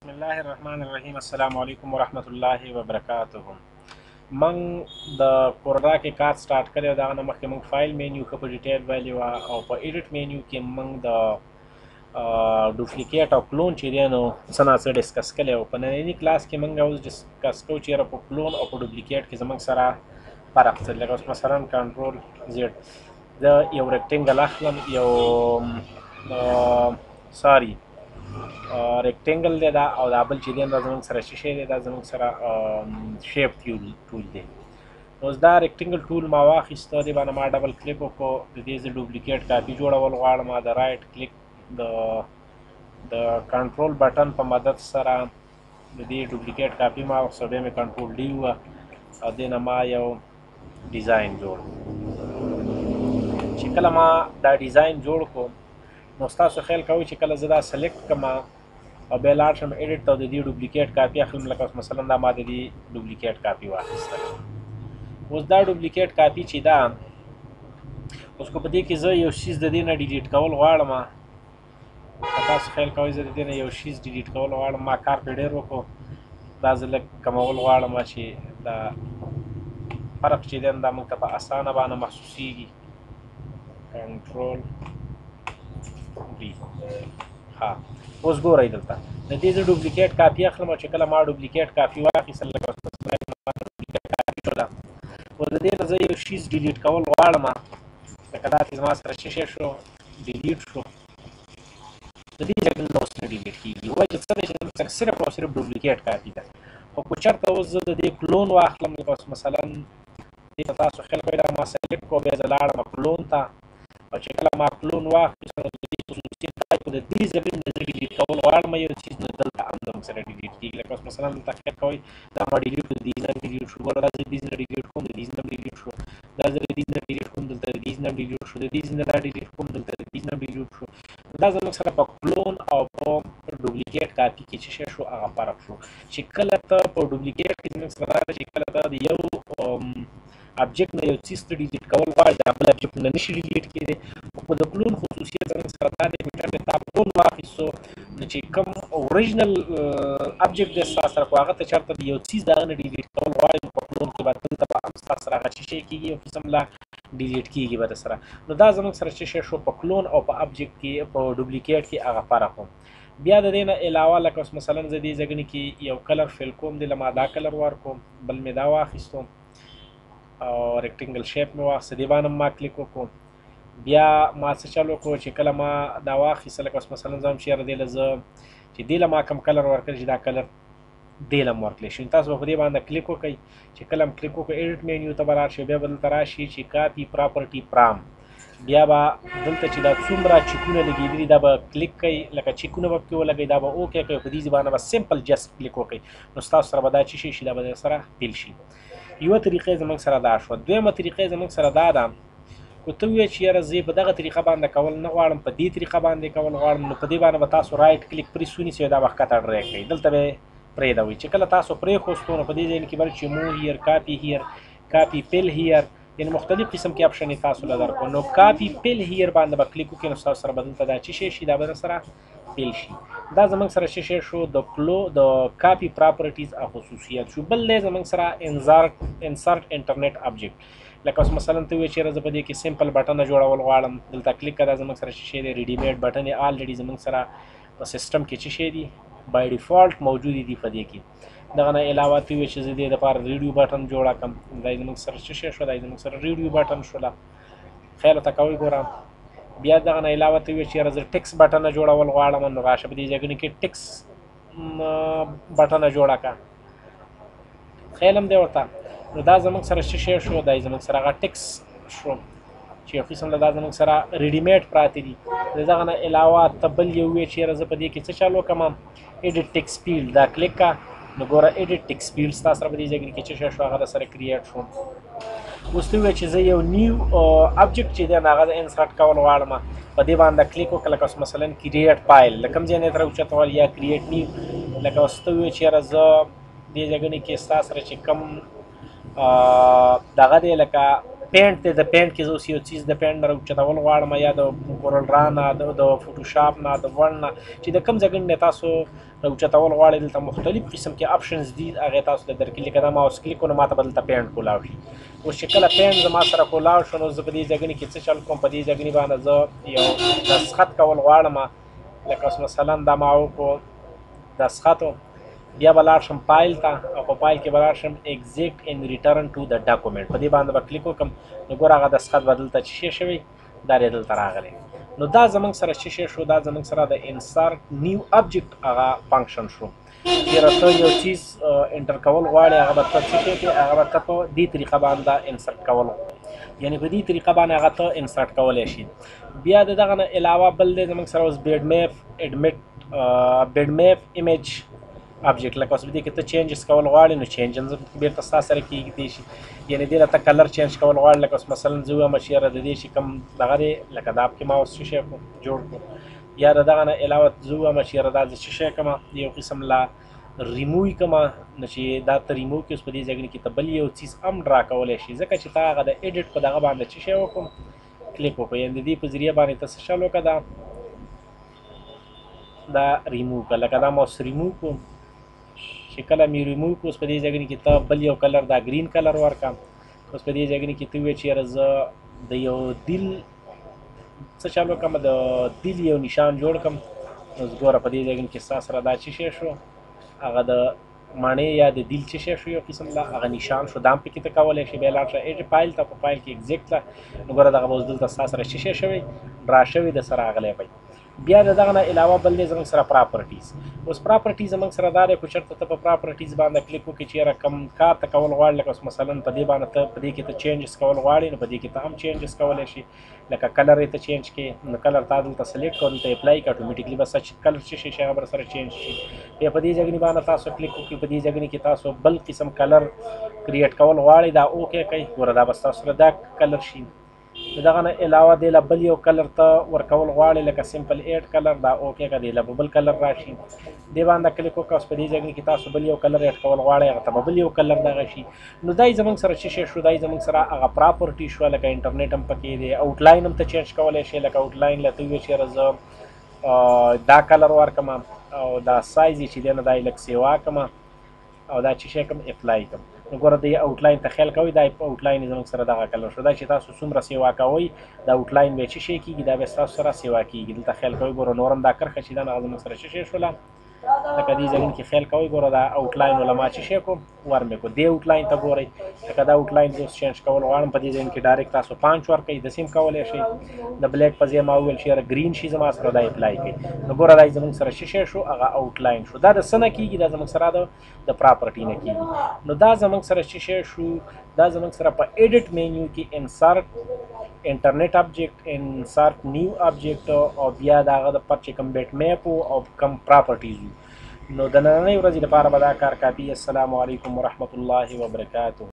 बिस्मिल्लाहिर्रहमानिर्रहीम अस्सलामु अलैकुम वरहमतुल्लाहि वबरकातुहू। मंग द कोर्रा के कार स्टार्ट करे दा न मखे मंग फाइल मेन्यू के पे डिटेल वैल्यू और पे एडिट मेन्यू के मंग द डुप्लीकेट और क्लोन चीज़ें सना से डिस्कस करे और पे नई क्लास के मंग उस डिस्कस को चीज़ पे क्लोन और पे डुप्लीकेट के जमंग सरा फर्क से लगा उसमें सरा कंट्रोल जेड द यो रेक्टेंगल अखलम यो सॉरी रेक्टेंगल दे दा और बल चीज़ें दा जमंग सरा शीशे दे दा जमंग सरा शेप टूल दे اوس دا ریکټنګل ټول ما واخیسته دې باندې ما ډبل کلیک وکړو د دې زه ډوپلیکیټ کاپي جوړول غواړم د رایټ کلیک د کنټرول بټن په مدد سره د دې ډوپلیکیټ کاپي ما واخیسته بیا مې کنټرول ډي ووهه او دې نه ما یو ډیزاین جوړ چې کله ما دا ډیزاین جوړ کړو نو ستاسو خیال کوئ چې کله زه دا سلیکټ کړم او بیا لاړ شم ایډیټ ته د دې ډوپلیکیټ کاپي اخلم لکه مثلا دا ما د دې ډوپلیکیټ کاپي واخیستله اوس دا ډوپلیکیټ کاپي چې دا اوس کو په دې کې زه یو شیز د دې نه ډیلیټ کول غواړم تاسو خیال کوئ زه د دې نه یو شیز ډیلیټ کول غواړم ما کار پرې ډېر وکړو دا زه لږ کمول غواړم چې دا فرق چې دی دا موږ ته په اسانه باندې محسوسیږي کنټرول ډي ها اوس ګورئ دلته د دې زه ډوپلیکیټ کاپي اخلم چې کله ما ډوپلیکیټ کاپي واخیستل لکه او د دې نه زه یو شیز ډیلیټ کول غواړم لکه دا چې زما سره شیشه شو ډیلیټ شو د دې ځای نه اوس نه ډیلیټ کېږي وایي چې څه دی چې صرف او صرف ډوپلیکیټ کاپي ده خو که چېرته اوس زه د دې کلون واخلم لکه اوس مثلا دې ته تاسو خیال کوئ دا ما سلیکټ کړو بیا زه لاړم کلون ته او چې کله ما کلون واخیستو نو د دې خصوصیت دا چې د دې ځای نه زه ډیلیټ کول غواړم یو چیز نو دلته هم زموږ سره ډیلیټ کېږي لکه اوس مثلا دلته خیال کوئ دا ما ډیلیټ کړو د دې نه ډیلیټ شو ګوره دا زه د دې نه ډیلیټ کوم د دې نه ډیلیټ شو دا زه د دې نه ډیلیټ کوم دلته د دې نه ډیلیټ شو د دې نه دا ډیلیټ کوم دلته د دې نه ډیلیټ شو دا زموږ سره په کلون او په ډوپلیکیټ کاپي کې چې شی شو هغه فرق شو چې کله ته په ډوپلیکیټ کې زموږ سره دا چې کله ته د یو ابجیکټ نه یو څیز ته ډیلیټ کول غواړې د بل ابجیکټ نه نشي ډیلیټ کېدی خو د کلون خصوصیت زموږ سره دا دی چې تا کلون واخیستو نو چې کوم اوریجنل ابجیکټ دی ستا سره خو هغه ته چېرته د یو څیز د هغه نه ډیلیټ کول غواړې نو په کلون کې به دلته به هم ستا سره هغه شی کېږي یو قسم لا ډیلیټ کېږي به درسره نو دا زموږ سره چې شی شو په کلون او په ابجیکټ کې په ډوپلیکیټ کې هغه فرق و بیا د دې نه علاوه لکه اوس مثلا زه دې ځای کې یو کلر فیل کوم دې له ما دا کلر ورکوم بل مې دا واخیستو او ریکټنګل شیپ مې واخیسته دې باندې ما کلیک وکړو بیا ما څه چل وکړو چې کله ما دا واخیسته لکه اوس مثلا زه هم چې یاره دې له زه چې دې له ما کوم کلر ورکړی چې دا کلر دې له هم ورکړی شي تاسو به په دې باندې کلیک وکړئ چې کله هم کلیک وکړئ ایډیټ مینیو ته به راشئ بیا به دلته راشي چې کاپي پراپرټي پرام بیا به دلته چې دا څومره چیکونه لګېدلي دا به کلیک کوئ لکه چیکونه به پکې ولګئ دا به اوکې کوئ په دې باندې به سمپل جست کلیک وکړئ نو ستاسو سره به دا چې شي دا به سره فیل شي یوه طریقې زموږ سره دا شوه دویمه طریقې زموږ سره دا ده که ته ووایې چې یاره زه په دغه طریقه باندې کول نه غواړم په دې طریقه باندې کول غواړم نو په دې باندې به تاسو رایټ کلیک پرېس ونیسئ دا به ښکته ډریګ کوئ دلته به یې پرېږدوئ چې کله تاسو پرېښوستو نو په دې ځای کې به چې مو هیر کاپي هیر کاپي پیل هیر یعنې مختلف قسم کې اپشن یې تاسو له درکړو نو کاپي پیل هیر باندې به کلیک وکړئ نو ستاسو سره به دلته دا چې شی شي دا به سره پیل شي دا زموږ سره چې شی شو د کاپي پراپرټیز او خصوصیت شو بل دی زموږ سره انسرټ انټرنیټ ابجیکټ لکه اوس مثلا ته وایې چېرې زه په دې کې سمپل بټنه جوړول غواړم دلته کلیک کړه دا زموږ سره چې شی دی ریډیمیډ بټن یې آلریډي زموږ سره په سیسټم کې چې شی دي بای ډیفالټ موجودې دي په دې کې دغه نه علاوه ته وایې چې زه دې دپاره ریډیو بټن جوړه کړم دا زموږ سره چې شی شو دا زموږ سره ریډیو بټن شوله خیال ورته کوئ ګورم بیا دغه نه علاوه ته وایې چې یاره زه ټکس بټنه جوړول غواړم نو راشه په دې ځایونو کې ټکس بټنه جوړه کړه خیال هم دی ورته نو دا زموږ سره چې شی شو دا زموږ سره هغه ټکس شو چې یو قسم دا زموږ سره ریډیمیډ پراته دي د دغه نه علاوه ته بل یو وایې چې یاره زه په دې کې څه چالو کړم ایډیټ ټکس فیلډ دا کلیک کړه نو ګوره ایډیټ ټکس فیلډ ستا سره په دې ځای کې چې شی شو هغه سره کریټ شو اوس ته وایې چې زه یو نیو ابجیکټ چې دی نو هغه انسرټ کول غواړم په دې باندې کلیک وکړه لکه اوس مثلا کریټ فایل له کوم ځای نه یې تر اوچتول یا کریټ نیو لکه اوس ته وایې چې یاره زه دې ځایونو کې ستا سره چې کوم دغه دی لکه پینټ دی، د پینټ کې زه اوس یو څیز د پینټ نه راوچتول غواړم، یا د کورل را نه، د فوټوشاپ نه، د وړ نه، چې د کوم ځای نه تاسو راوچتول غواړئ، دلته مختلف قسم کې آپشنز دي، هغې تاسو ته درکړي. لکه دا ماوس کلیک کړو نو ماته به دلته پینټ کولاو شي. اوس چې کله پینټ زما سره کولاو شو نو زه په دې ځای کې څه چل کوم، په دې ځای باندې زه یو دستخط کول غواړم. لکه اوس مثلا دا ما وکړو دستخط، بیا به لاړ شم فایل ته، او په فایل کې به لاړ شم ایگزیکټ ان ریټرن ټو د ډاکومنټ، په دې باندې به کلیک وکړم. نو ګوره هغه دستخط به دلته څه شی شوی، دا دی دلته راغلی. نو دا زموږ سره څه شی شو، دا زموږ سره د انسرټ نیو ابجیکټ هغه فنکشن شو. چېرې ته یو څیز انټر کول غواړې، هغه به ته څه شی کې، هغه به ته په دې طریقه باندې انسرټ کول، یعنې په دې طریقه باندې هغه ته انسرټ کولی شي. بیا د دغه نه علاوه بل دی زموږ سره اوس بیډ میپ ایمیج ابجیکټ. لکه اوس په دې کې ته چینجز کول غواړې، نو چینجز بېرته ستا سره کېږدی شي، یعنې دې له ته کلر چینج کول غواړې. لکه اوس مثلا زه ووایم چې یاره د دې چې کوم دغه دی، لکه دا پکې ما اوس څه شی جوړ کړو، یا د دغه نه علاوه زه ووایم چې یاره دا زه څه شی کومه، یو قسم لا ریموو کومه، نو چې دا ته ریموو کړي، اوس په دې ځای کې ته بل یو څیز هم ډرا کولی شي، ځکه چې تا هغه د ایډیټ په دغه باندې څه شی وکړو، کلیک وکړو، یعنې د دې په ذریعه باندې ته څه شل وکړه، دا ریموو کړه. لکه دا ما اوس ریموو کړو، چې کله مې ریموو کړو، اوس په دې ځای کې ته بل یو کلر، دا ګرین کلر ورکړه. اوس په دې ځای کې ته ووایې چې یاره زه د یو دل څه چل وکړم، د دل یو نشان جوړ کړم. نو ګوره په دې ځای کې ستا سره دا څه شی شو، هغه د مڼې یا د دل څه شی شو، یو قسم لا هغه نشان شو، دا هم پکې ته کولی شي. بیا لاړ شه ایډ فایل ته، په فایل کې ایګزیکټ ته، نو ګوره دغه به اوس دلته ستا سره څه شی شوی، ډرا شوی د سره راغلی وی. بیا د دغه نه علاوه بل دی زموږ سره پراپرټیز. اوس پراپرټیز زموږ سره دا دی، که چېرته ته په پراپرټیز باندې کلیک وکړې چې یاره کوم کار ته کول غواړې، لکه اوس مثلا په دې باندې ته په دې کې ته چینجز کول غواړې، نو په دې کې ته هم چینجز کولی شي. لکه کلر یې ته چینج کړې، نو کلر تا دلته سلیکټ کړو، دلته اپلای کړه، اتومېټیکلي به کلر څه شي هغه به سره چینج شي. بیا په دې ځای باندې تاسو کلیک وکړئ، په دې ځای کې تاسو بل قسم کلر کریټ کول غواړئ، دا اوکې کوئ، ګوره دا به ستاسو سره دا کلر شي. د دغه نه علاوه دی له بل یو کلر ته ورکول غواړئ، لکه سمپل ایډ کلر، دا اوکې که دی له بل کلر راشي. دې باندې کلیک وکړه، اوس په دې ځای کې تاسو بل یو کلر ایډ کول غواړئ، هغه ته به بل یو کلر دغه شي. نو دا زموږ سره څه شی شو، دا زموږ سره هغه پراپرټي شوه. لکه انټرنیټ هم پکې دی، آوټلاین هم ته چینج کولی شي. لکه آوټلاین له ته ووایې چې یاره زه دا کلر ورکړم، او دا سایز یې چې دی نه دا یې لږ سیوا کړم، او دا چې شی کوم اپلای کوم. نو ګوره د آوټلاین ته خیال کوئ، دا آوټلاین زموږ سره دغه کلر شو. دا چې تاسو څومره سیوا کوئ، دا آوټلاین به څه شی کېږي، دا به ستاسو سره سیوا کېږي. دلته خیال کوئ، ګوره نور هم دا کرښه چې ده نو هغه زموږ سره څه شی شوله، لکه دې ځایونو کې خیال کوئ، ګوره دا آوټلاین وله ما چې شی کړو ور مې کړو. دې آوټلاین ته ګورئ، لکه دا آوټلاین زه اوس چینج کول غواړم، په دې ځایونو کې ډایرکټ تاسو پانچ ورکوئ، داسې هم کولی شئ. د بلیک په ځای ما وویل چې یاره ګرین شي زما سره، دا اپلای کړئ. نو ګوره دا زموږ سره څه شی شو، هغه آوټلاین شو. دا د څه نه کېږي، دا زموږ سره د پراپرټي نه کېږي. نو دا زموږ سره څه شی شو، دا زموږ سره په ایډیټ مینیو کې انسرټ انټرنیټ ابجیکټ، انسرټ نیو ابجیکټ، او بیا د هغه د پر چې کوم بیټ میپ او کوم پراپرټیز وو. نو د نننۍ ورځې لپاره به دا کار کافي. السلام علیکم ورحمة الله وبرکاته.